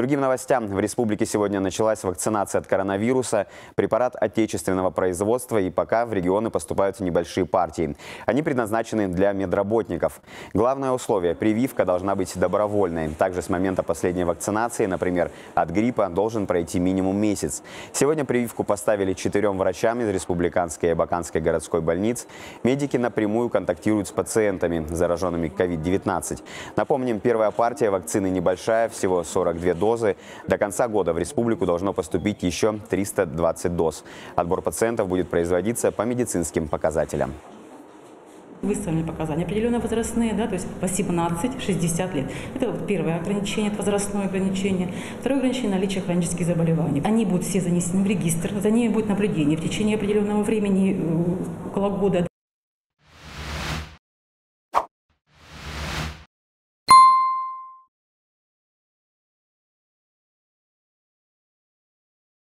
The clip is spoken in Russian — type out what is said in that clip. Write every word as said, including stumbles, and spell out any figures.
другим новостям. В республике сегодня началась вакцинация от коронавируса. Препарат отечественного производства, и пока в регионы поступают небольшие партии. Они предназначены для медработников. Главное условие – прививка должна быть добровольной. Также с момента последней вакцинации, например, от гриппа, должен пройти минимум месяц. Сегодня прививку поставили четырем врачам из Республиканской и Абаканской городской больниц. Медики напрямую контактируют с пациентами, зараженными ковид девятнадцать. Напомним, первая партия вакцины небольшая, всего сорок две дозы. До конца года в республику должно поступить еще триста двадцать доз. Отбор пациентов будет производиться по медицинским показателям. Выставлены показания определенные возрастные, да, то есть восемнадцать — шестьдесят лет. Это вот первое ограничение, это возрастное ограничение. Второе ограничение – наличие хронических заболеваний. Они будут все занесены в регистр, за ними будет наблюдение в течение определенного времени, около года.